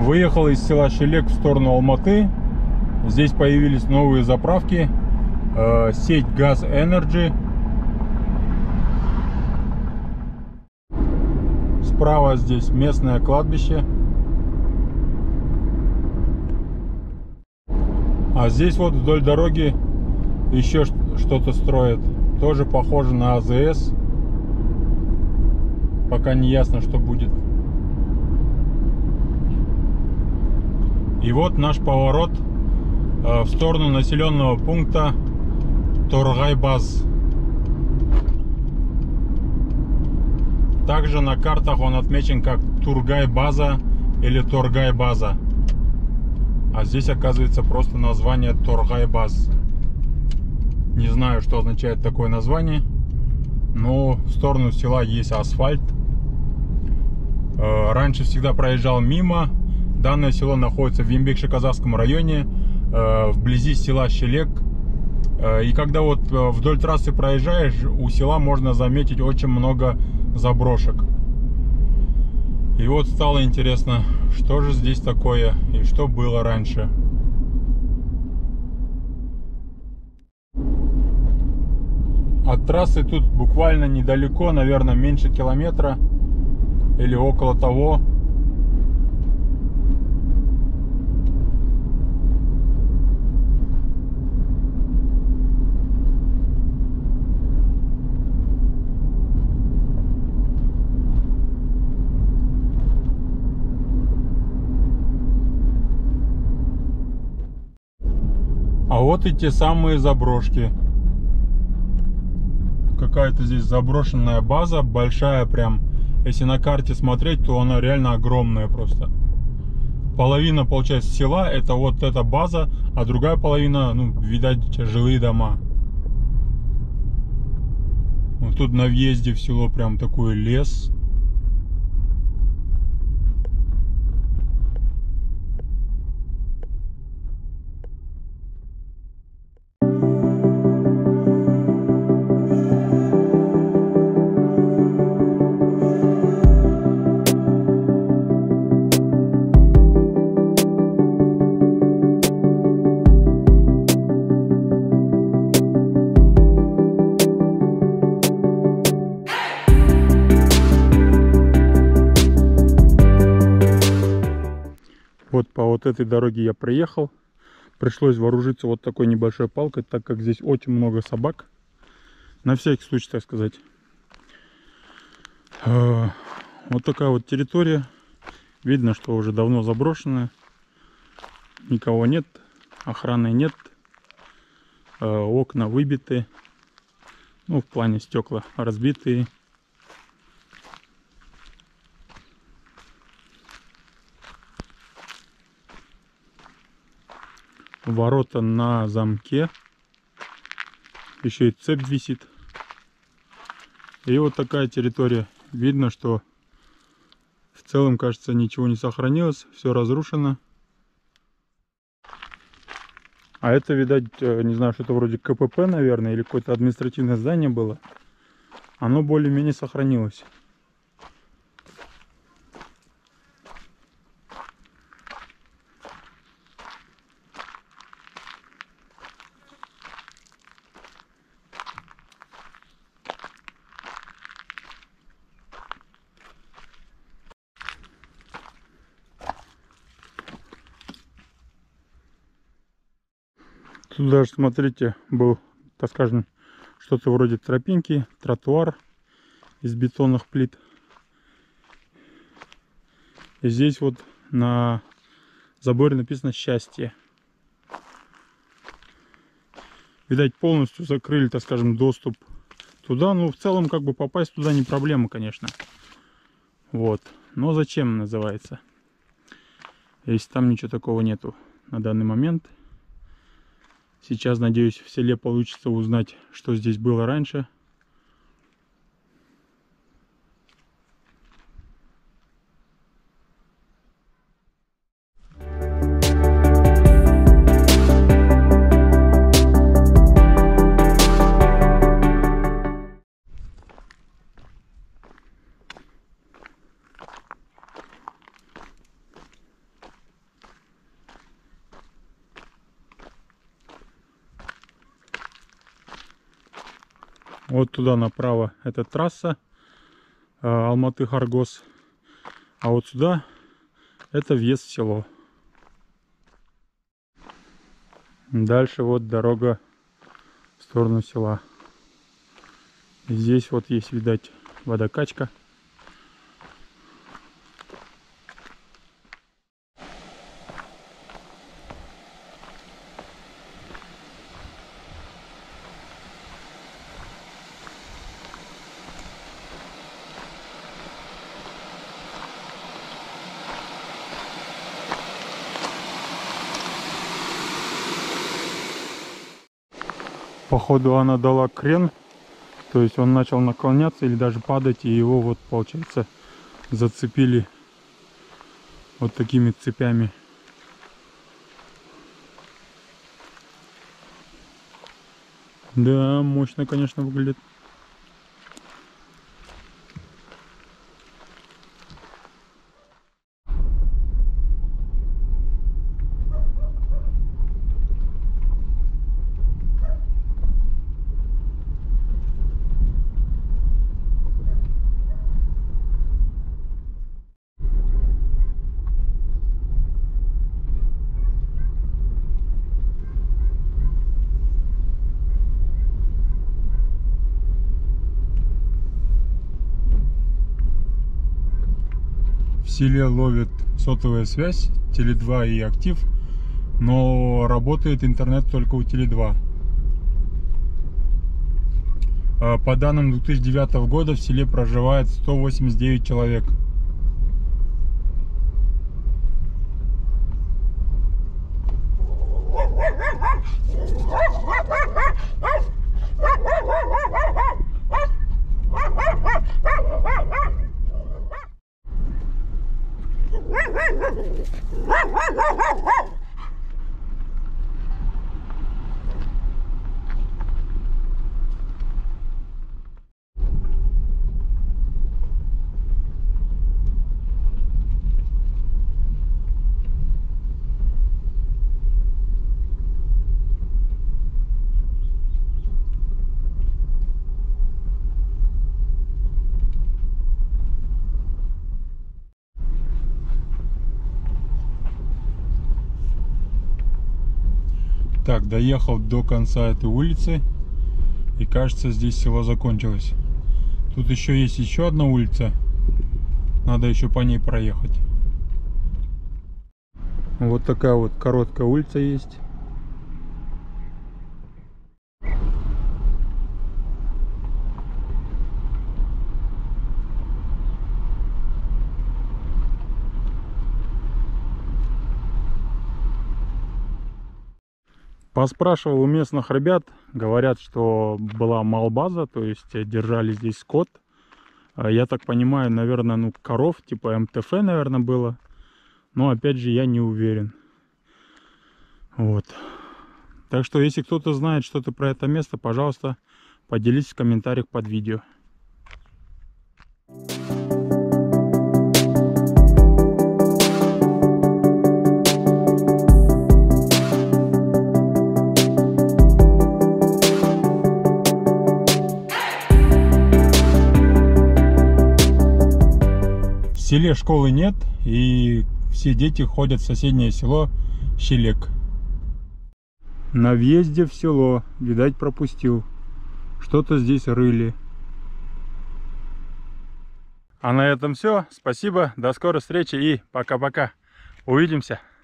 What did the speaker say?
Выехал из села Шелек в сторону Алматы. Здесь появились новые заправки. Сеть Gaz Energy. Справа здесь местное кладбище. А здесь вот вдоль дороги еще что-то строят. Тоже похоже на АЗС. Пока не ясно, что будет. И вот наш поворот в сторону населенного пункта Торгай-Баз. Также на картах он отмечен как Тургай-База или Торгай-База. А здесь оказывается просто название Торгай-Баз. Не знаю, что означает такое название, но в сторону села есть асфальт. Раньше всегда проезжал мимо. Данное село находится в Ембек-Шиказахском районе, вблизи села Шелек. И когда вот вдоль трассы проезжаешь, у села можно заметить очень много заброшек. И вот стало интересно, что же здесь такое и что было раньше. От трассы тут буквально недалеко, наверное, меньше километра или около того. А вот и те самые заброшки. Какая-то здесь заброшенная база, большая прям. Если на карте смотреть, то она реально огромная просто. Половина, получается, села — это вот эта база, а другая половина, ну, видать, жилые дома. Вот тут на въезде в село прям такой лес. Вот по вот этой дороге я приехал. Пришлось вооружиться вот такой небольшой палкой, так как здесь очень много собак. На всякий случай, так сказать. Вот такая вот территория. Видно, что уже давно заброшенная. Никого нет, охраны нет. Окна выбиты. Ну, в плане стекла разбитые. Ворота на замке. Еще и цепь висит. И вот такая территория. Видно, что в целом, кажется, ничего не сохранилось. Все разрушено. А это, видать, не знаю, что-то вроде КПП, наверное, или какое-то административное здание было. Оно более-менее сохранилось. Тут даже, смотрите, был, так скажем, что-то вроде тропинки, тротуар из бетонных плит. И здесь вот на заборе написано «Счастье». Видать, полностью закрыли, так скажем, доступ туда. Ну, в целом, как бы попасть туда не проблема, конечно. Вот. Но зачем, называется? Если там ничего такого нету на данный момент. Сейчас, надеюсь, в селе получится узнать, что здесь было раньше. Вот туда направо это трасса Алматы-Харгос. А вот сюда это въезд в село. Дальше вот дорога в сторону села. И здесь вот есть, видать, водокачка. Походу она дала крен, то есть он начал наклоняться или даже падать, и его вот, получается, зацепили вот такими цепями. Да, мощно, конечно, выглядит. В селе ловит сотовая связь, Теле2 и Актив, но работает интернет только у Теле2. По данным 2009 года в селе проживает 189 человек. Так, доехал до конца этой улицы, и кажется, здесь село закончилось. Тут еще есть еще одна улица, надо еще по ней проехать. Вот такая вот короткая улица есть. Поспрашивал у местных ребят, говорят, что была малбаза, то есть держали здесь скот. Я так понимаю, наверное, ну коров, типа МТФ, наверное, было. Но опять же, я не уверен. Вот. Так что, если кто-то знает что-то про это место, пожалуйста, поделитесь в комментариях под видео. В селе школы нет, и все дети ходят в соседнее село Щелек. На въезде в село, видать, пропустил. Что-то здесь рыли. А на этом все. Спасибо, до скорой встречи и пока-пока. Увидимся.